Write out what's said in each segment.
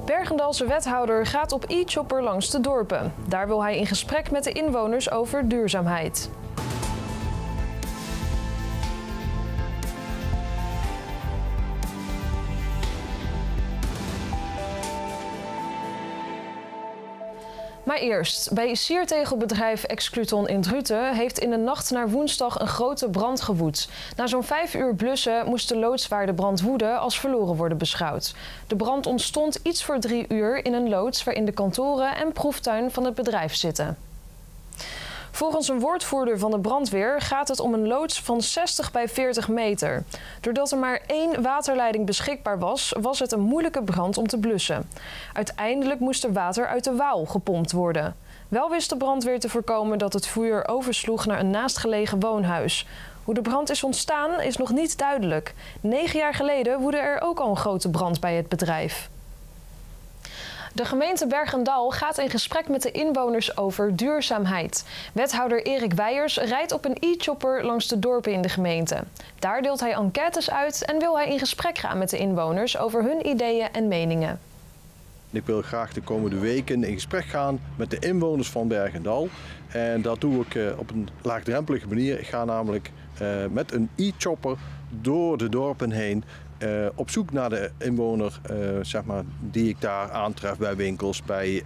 Bergendalse wethouder gaat op e-chopper langs de dorpen. Daar wil hij in gesprek met de inwoners over duurzaamheid. Maar eerst, bij siertegelbedrijf Excluton in Druten heeft in de nacht naar woensdag een grote brand gewoed. Na zo'n 5 uur blussen moest de loods waar de brand woedde als verloren worden beschouwd. De brand ontstond iets voor 3 uur in een loods waarin de kantoren en proeftuin van het bedrijf zitten. Volgens een woordvoerder van de brandweer gaat het om een loods van 60 bij 40 meter. Doordat er maar 1 waterleiding beschikbaar was, was het een moeilijke brand om te blussen. Uiteindelijk moest er water uit de Waal gepompt worden. Wel wist de brandweer te voorkomen dat het vuur oversloeg naar een naastgelegen woonhuis. Hoe de brand is ontstaan is nog niet duidelijk. 9 jaar geleden woedde er ook al een grote brand bij het bedrijf. De gemeente Bergendal gaat in gesprek met de inwoners over duurzaamheid. Wethouder Erik Weijers rijdt op een e-chopper langs de dorpen in de gemeente. Daar deelt hij enquêtes uit en wil hij in gesprek gaan met de inwoners over hun ideeën en meningen. Ik wil graag de komende weken in gesprek gaan met de inwoners van Bergendal. En dat doe ik op een laagdrempelige manier. Ik ga namelijk met een e-chopper door de dorpen heen. Op zoek naar de inwoner zeg maar, die ik daar aantref bij winkels, bij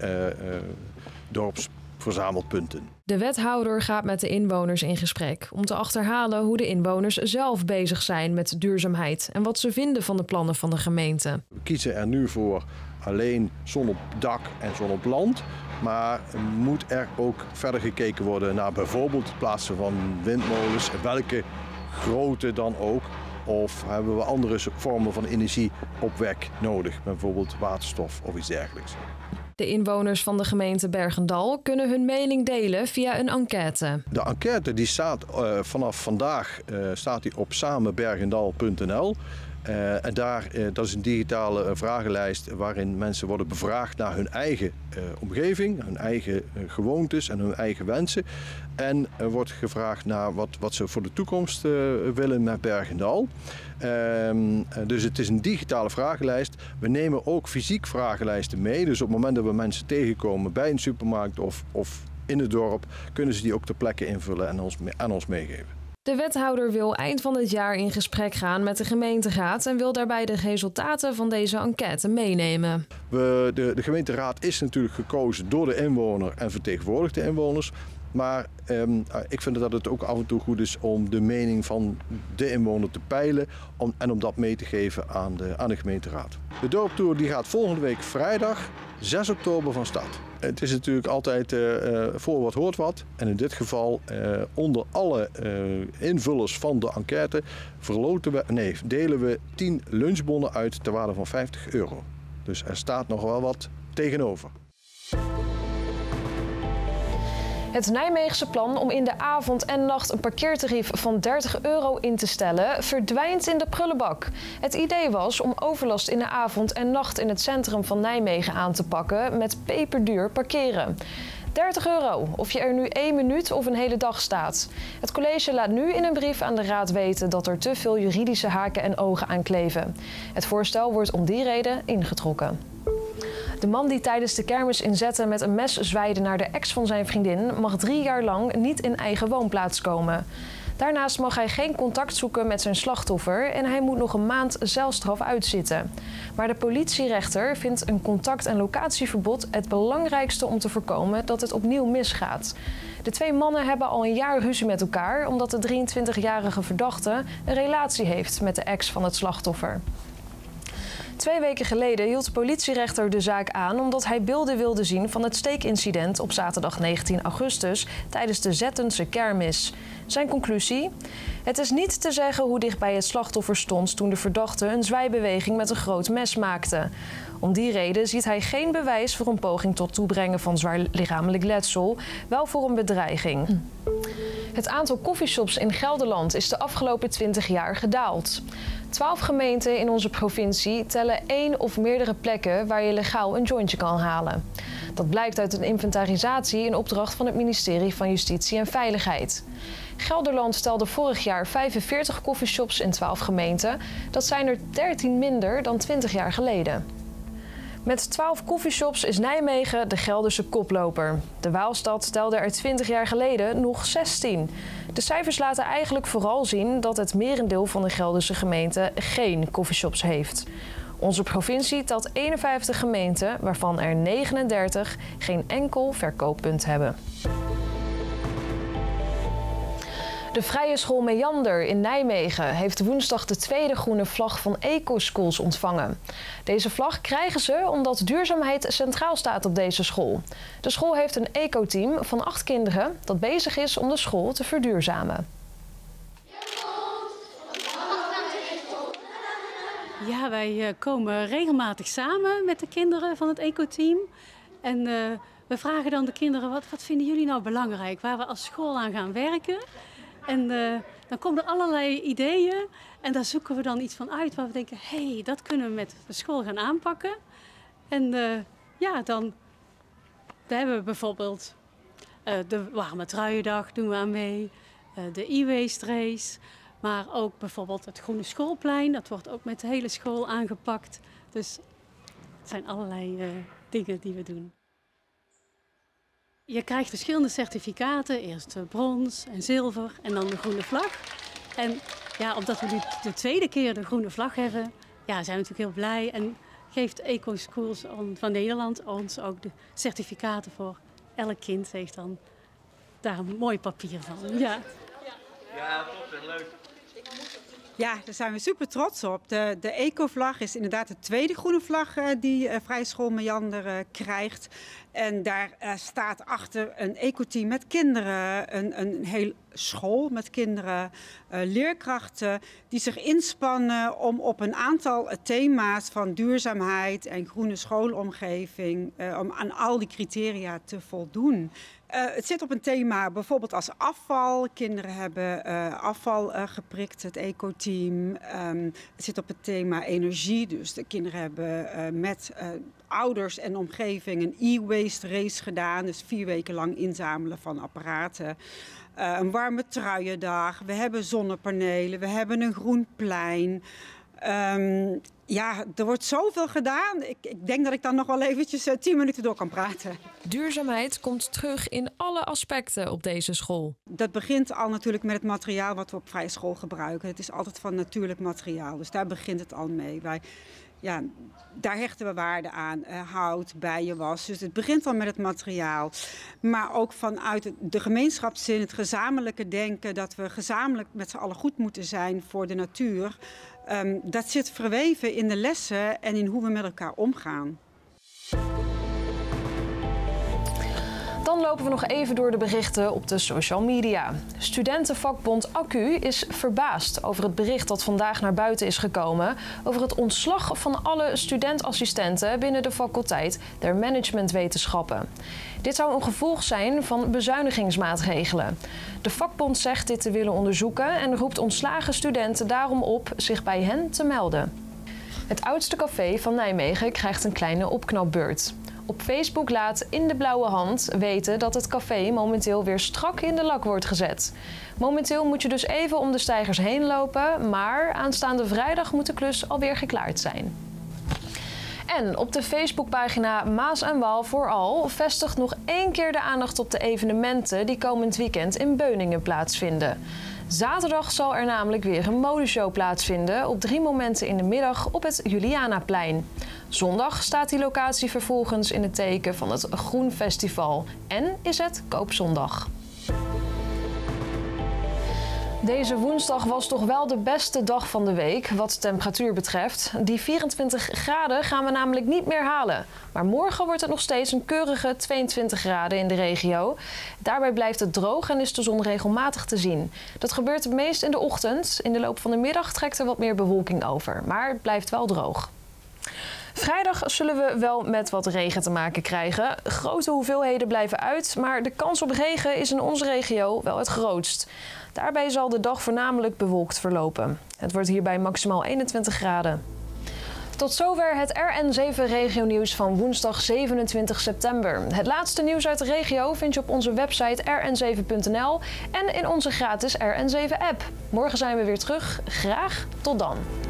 dorpsverzamelpunten. De wethouder gaat met de inwoners in gesprek om te achterhalen hoe de inwoners zelf bezig zijn met duurzaamheid en wat ze vinden van de plannen van de gemeente. We kiezen er nu voor alleen zon op dak en zon op land. Maar moet er ook verder gekeken worden naar bijvoorbeeld het plaatsen van windmolens, welke grootte dan ook. Of hebben we andere vormen van energieopwek nodig, bijvoorbeeld waterstof of iets dergelijks. De inwoners van de gemeente Bergendal kunnen hun mening delen via een enquête. De enquête die staat vanaf vandaag staat die op samenbergendal.nl. En dat is een digitale vragenlijst waarin mensen worden bevraagd naar hun eigen omgeving, hun eigen gewoontes en hun eigen wensen. En er wordt gevraagd naar wat ze voor de toekomst willen met Bergendal. Dus het is een digitale vragenlijst. We nemen ook fysiek vragenlijsten mee. Dus op het moment dat we mensen tegenkomen bij een supermarkt of in het dorp, kunnen ze die ook ter plekke invullen en aan ons meegeven. De wethouder wil eind van het jaar in gesprek gaan met de gemeenteraad en wil daarbij de resultaten van deze enquête meenemen. De gemeenteraad is natuurlijk gekozen door de inwoner en vertegenwoordigt de inwoners. Maar ik vind dat het ook af en toe goed is om de mening van de inwoner te peilen en om dat mee te geven aan de gemeenteraad. De dorptour die gaat volgende week vrijdag 6 oktober van start. Het is natuurlijk altijd voor wat hoort wat. En in dit geval onder alle invullers van de enquête delen we 10 lunchbonnen uit ter waarde van €50. Dus er staat nog wel wat tegenover. Het Nijmeegse plan om in de avond en nacht een parkeertarief van €30 in te stellen verdwijnt in de prullenbak. Het idee was om overlast in de avond en nacht in het centrum van Nijmegen aan te pakken met peperduur parkeren. €30, of je er nu 1 minuut of een hele dag staat. Het college laat nu in een brief aan de raad weten dat er te veel juridische haken en ogen aan kleven. Het voorstel wordt om die reden ingetrokken. De man die tijdens de kermis in Zetten met een mes zwaaide naar de ex van zijn vriendin mag 3 jaar lang niet in eigen woonplaats komen. Daarnaast mag hij geen contact zoeken met zijn slachtoffer en hij moet nog een maand celstraf uitzitten. Maar de politierechter vindt een contact- en locatieverbod het belangrijkste om te voorkomen dat het opnieuw misgaat. De 2 mannen hebben al een jaar ruzie met elkaar omdat de 23-jarige verdachte een relatie heeft met de ex van het slachtoffer. 2 weken geleden hield de politierechter de zaak aan omdat hij beelden wilde zien van het steekincident op zaterdag 19 augustus tijdens de Zettense kermis. Zijn conclusie? Het is niet te zeggen hoe dichtbij het slachtoffer stond toen de verdachte een zwaai-beweging met een groot mes maakte. Om die reden ziet hij geen bewijs voor een poging tot toebrengen van zwaar lichamelijk letsel, wel voor een bedreiging. Het aantal coffeeshops in Gelderland is de afgelopen 20 jaar gedaald. 12 gemeenten in onze provincie tellen 1 of meerdere plekken waar je legaal een jointje kan halen. Dat blijkt uit een inventarisatie in opdracht van het ministerie van Justitie en Veiligheid. Gelderland telde vorig jaar 45 coffeeshops in 12 gemeenten. Dat zijn er 13 minder dan 20 jaar geleden. Met 12 koffieshops is Nijmegen de Gelderse koploper. De Waalstad telde er 20 jaar geleden nog 16. De cijfers laten eigenlijk vooral zien dat het merendeel van de Gelderse gemeenten geen koffieshops heeft. Onze provincie telt 51 gemeenten, waarvan er 39 geen enkel verkooppunt hebben. De Vrije School Meander in Nijmegen heeft woensdag de tweede groene vlag van Ecoschools ontvangen. Deze vlag krijgen ze omdat duurzaamheid centraal staat op deze school. De school heeft een eco-team van 8 kinderen dat bezig is om de school te verduurzamen. Ja, wij komen regelmatig samen met de kinderen van het eco-team. En we vragen dan de kinderen, wat vinden jullie nou belangrijk, waar we als school aan gaan werken? En dan komen er allerlei ideeën en daar zoeken we dan iets van uit waar we denken, hé, dat kunnen we met de school gaan aanpakken. En dan hebben we bijvoorbeeld de warme truiendag doen we aan mee, de e-waste race, maar ook bijvoorbeeld het groene schoolplein, dat wordt ook met de hele school aangepakt. Dus het zijn allerlei dingen die we doen. Je krijgt verschillende certificaten, eerst brons en zilver en dan de groene vlag. En ja, omdat we nu de tweede keer de groene vlag hebben, ja, zijn we natuurlijk heel blij. En geeft Ecoschools van Nederland ons ook de certificaten voor. Elk kind heeft dan daar een mooi papier van. Ja, top en leuk. Ja, daar zijn we super trots op. De Eco-vlag is inderdaad de tweede groene vlag die Vrije School Meander krijgt. En daar staat achter een eco-team met kinderen, een heel school met kinderen, leerkrachten die zich inspannen om op een aantal thema's van duurzaamheid en groene schoolomgeving, om aan al die criteria te voldoen. Het zit op een thema bijvoorbeeld als afval. Kinderen hebben afval geprikt, het eco-team. Het zit op het thema energie. Dus de kinderen hebben met ouders en omgeving een e-waste race gedaan. Dus 4 weken lang inzamelen van apparaten. Een warme truiendag. We hebben zonnepanelen. We hebben een groen plein. Ja, er wordt zoveel gedaan. Ik denk dat ik dan nog wel eventjes 10 minuten door kan praten. Duurzaamheid komt terug in alle aspecten op deze school. Dat begint al natuurlijk met het materiaal wat we op vrije school gebruiken. Het is altijd van natuurlijk materiaal, dus daar begint het al mee. Daar hechten we waarde aan. Hout, bijenwas. Dus het begint al met het materiaal. Maar ook vanuit de gemeenschapszin, het gezamenlijke denken, dat we gezamenlijk met z'n allen goed moeten zijn voor de natuur. Dat zit verweven in de lessen en in hoe we met elkaar omgaan. Dan lopen we nog even door de berichten op de social media. Studentenvakbond Accu is verbaasd over het bericht dat vandaag naar buiten is gekomen over het ontslag van alle studentassistenten binnen de faculteit der managementwetenschappen. Dit zou een gevolg zijn van bezuinigingsmaatregelen. De vakbond zegt dit te willen onderzoeken en roept ontslagen studenten daarom op zich bij hen te melden. Het oudste café van Nijmegen krijgt een kleine opknapbeurt. Op Facebook laat In de Blauwe Hand weten dat het café momenteel weer strak in de lak wordt gezet. Momenteel moet je dus even om de steigers heen lopen, maar aanstaande vrijdag moet de klus alweer geklaard zijn. En op de Facebookpagina Maas en Waal vooral vestigt nog 1 keer de aandacht op de evenementen die komend weekend in Beuningen plaatsvinden. Zaterdag zal er namelijk weer een modeshow plaatsvinden op 3 momenten in de middag op het Julianaplein. Zondag staat die locatie vervolgens in het teken van het Groen Festival en is het Koopzondag. Deze woensdag was toch wel de beste dag van de week wat de temperatuur betreft. Die 24 graden gaan we namelijk niet meer halen. Maar morgen wordt het nog steeds een keurige 22 graden in de regio. Daarbij blijft het droog en is de zon regelmatig te zien. Dat gebeurt het meest in de ochtend. In de loop van de middag trekt er wat meer bewolking over. Maar het blijft wel droog. Vrijdag zullen we wel met wat regen te maken krijgen. Grote hoeveelheden blijven uit, maar de kans op regen is in onze regio wel het grootst. Daarbij zal de dag voornamelijk bewolkt verlopen. Het wordt hierbij maximaal 21 graden. Tot zover het RN7-regionieuws van woensdag 27 september. Het laatste nieuws uit de regio vind je op onze website rn7.nl en in onze gratis RN7-app. Morgen zijn we weer terug. Graag tot dan.